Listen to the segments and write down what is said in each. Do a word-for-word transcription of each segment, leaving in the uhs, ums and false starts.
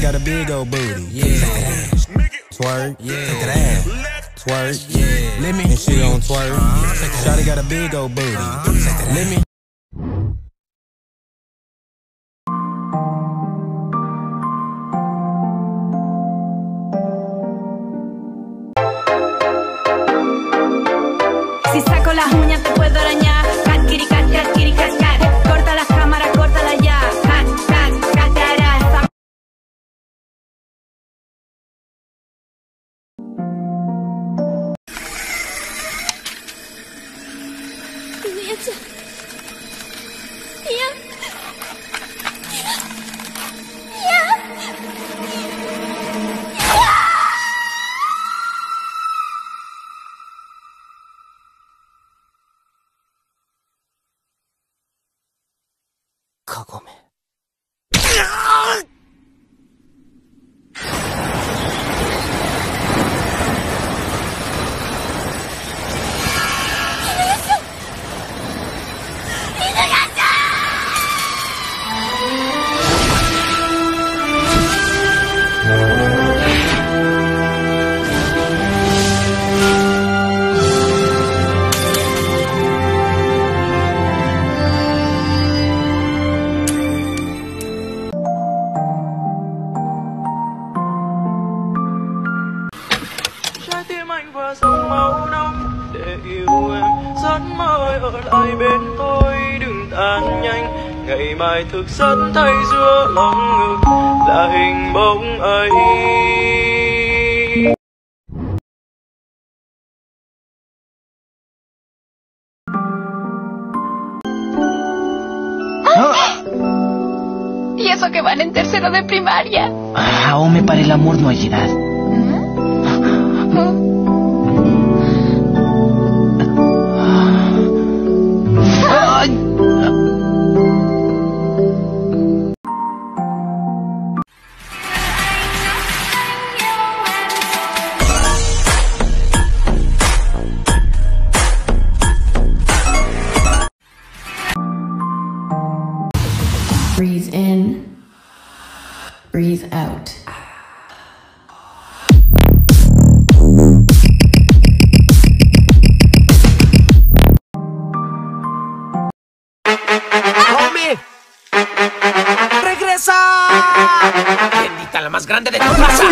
got a big old booty. Yeah. Twerk. Yeah. Twerk. Yeah. Let me. And she gon' twerk. Shawty got a big old booty. Let me. Si saco las uñas te puedo arañar. Cat, kitty, cat, cat, kitty, cat, cat. Corta las cámaras, córtala ya. Cat, cat, catarata. Inuyasha. Yeah. Kagome. Và dòng máu nóng để yêu em rất mơ ở lại bên tôi đừng tan nhanh ngày mai thực rất thấy giữa lòng ngực là hình bóng ấy. Y eso que van en tercero de primaria. Ah, aún me para el amor no hay edad. Breathe in, breathe out. ¡Come! ¡Regresa! ¡Bendita la más grande de tu casa!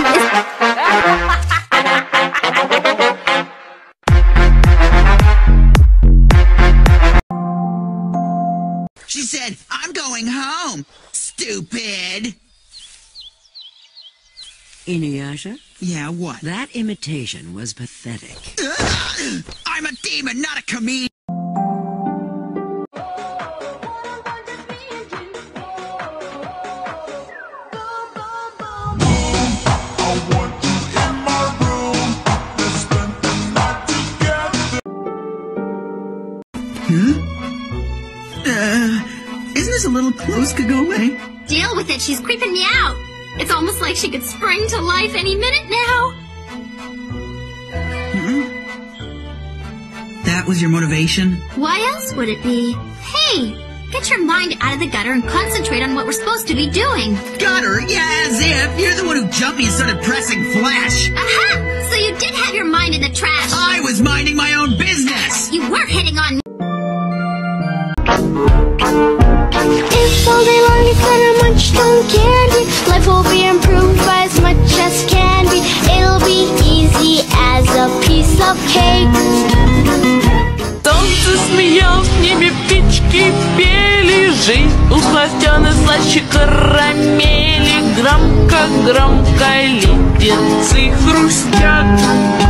She said, I'm going home, stupid! Inuyasha? Yeah, what? That imitation was pathetic. Ugh! I'm a demon, not a comedian! Hmm? Uh, isn't this a little close, Kagome? Deal with it, she's creeping me out. It's almost like she could spring to life any minute now. Hmm? That was your motivation? Why else would it be? Hey, get your mind out of the gutter and concentrate on what we're supposed to be doing. Gutter? Yeah, as if! You're the one who jumped me and started pressing flesh! Aha! So you did have your mind in the trash. I was minding my own business! You were hitting on me. If all day long you kinda munched on candy, life will be improved by as much as can be. It'll be easy as a piece of cake. Солнце смеялось, в небе птички пели, жизнь усластена слаще карамели. Громко-громко леденцы хрустят.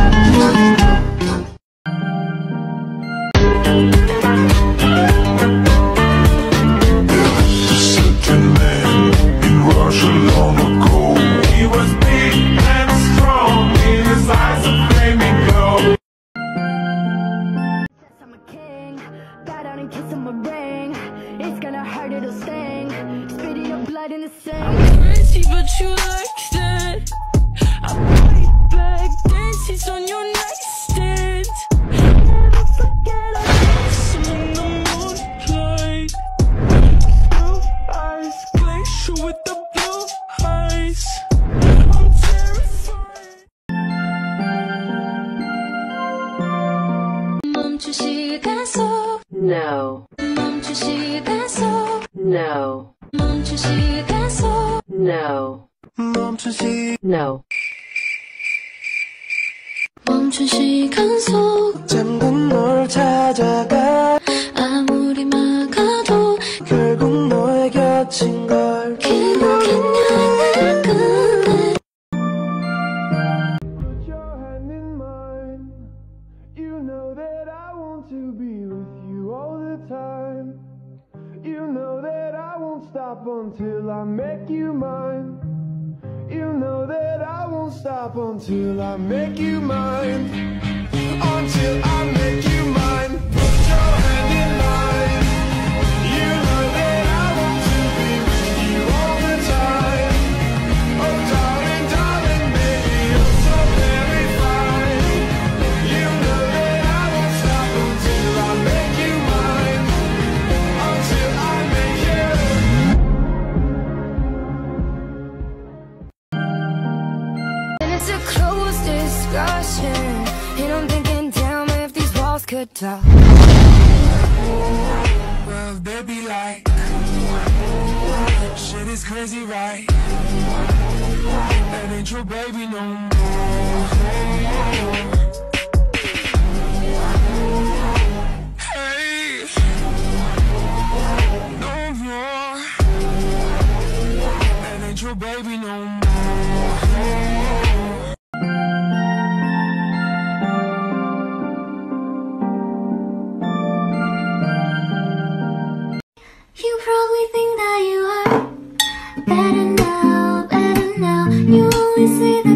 In the sand. I'm crazy, but you like that. I brought it back, dancing No. 멈춘 시간 속 No. 멈춘 시간 속 No. 멈춘 시 No. 멈춘 시간 속 잠든 널 찾아가 아무리 막아도 결국 너의 곁인 걸 기록했냐 날 끝내 Put your hand in mine. You know that I want to be with you all the time. You know that I won't stop until I make you mine. You know that I won't stop until I make you mine. Until I make you mine. Put your hand in mine. You know that I want to be with you all the time. Oh darling, darling, baby, you're so very fine. You know that I won't stop until I make you mine. Until I make you. And it's a close discussion and I'm thinking damn if these walls could talk. Well, they be like, shit is crazy, right? That ain't your baby no more. Hey, no more. That ain't your baby no more. You probably think that you are better now, better now. You always say that